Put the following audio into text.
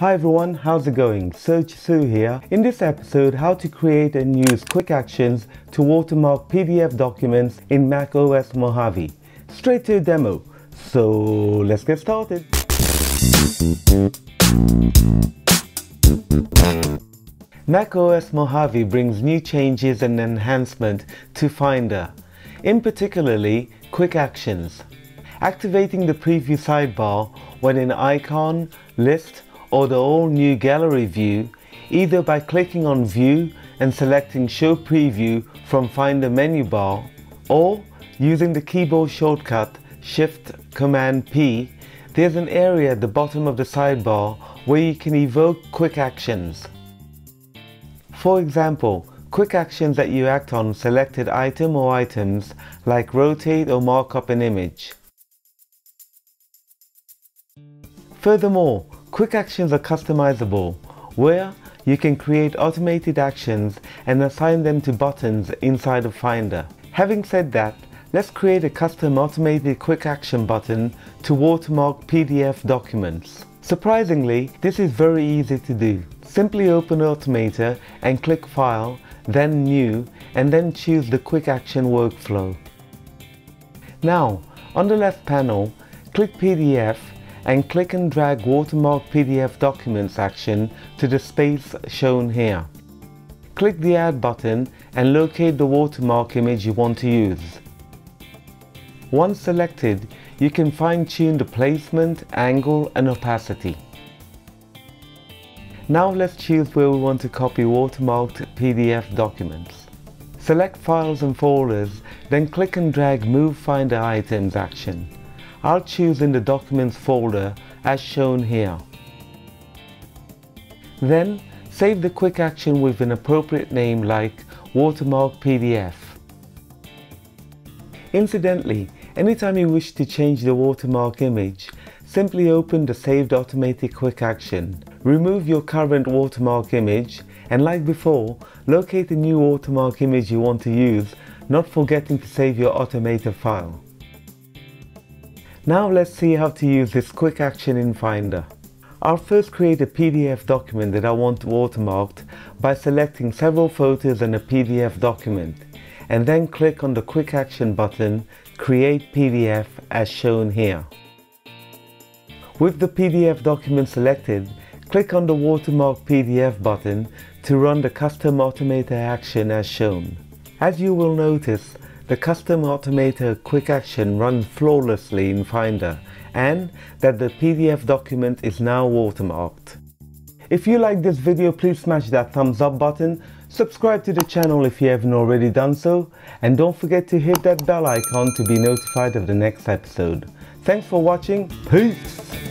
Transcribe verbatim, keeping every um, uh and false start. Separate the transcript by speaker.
Speaker 1: Hi everyone, how's it going? Serge Siou here. In this episode, how to create and use quick actions to watermark P D F documents in macOS Mojave. Straight to a demo. So let's get started. macOS Mojave brings new changes and enhancement to Finder, in particularly quick actions. Activating the preview sidebar when an icon, list, or the all-new gallery view, either by clicking on View and selecting Show Preview from Finder menu bar, or using the keyboard shortcut Shift Command P, there's an area at the bottom of the sidebar where you can evoke quick actions. For example, quick actions that you act on selected item or items, like rotate or mark up an image. Furthermore, quick actions are customizable, where you can create automated actions and assign them to buttons inside of Finder. Having said that, let's create a custom automated quick action button to watermark P D F documents. Surprisingly, this is very easy to do. Simply open Automator and click File, then New, and then choose the quick action workflow. Now, on the left panel, click P D F and click and drag Watermark P D F Documents action to the space shown here. Click the Add button and locate the watermark image you want to use. Once selected, you can fine-tune the placement, angle, and opacity. Now let's choose where we want to copy watermarked P D F documents. Select Files and Folders, then click and drag Move Finder Items action. I'll choose in the Documents folder as shown here. Then save the quick action with an appropriate name like Watermark P D F. Incidentally, anytime you wish to change the watermark image, simply open the saved automated quick action. Remove your current watermark image and, like before, locate the new watermark image you want to use, not forgetting to save your Automator file. Now let's see how to use this quick action in Finder. I'll first create a P D F document that I want watermarked by selecting several photos and a P D F document, and then click on the quick action button, Create P D F as shown here. With the P D F document selected, click on the Watermark P D F button to run the custom Automator action as shown. As you will notice, the custom Automator quick action runs flawlessly in Finder, and that the P D F document is now watermarked. If you like this video, please smash that thumbs up button, subscribe to the channel if you haven't already done so, and don't forget to hit that bell icon to be notified of the next episode. Thanks for watching, peace!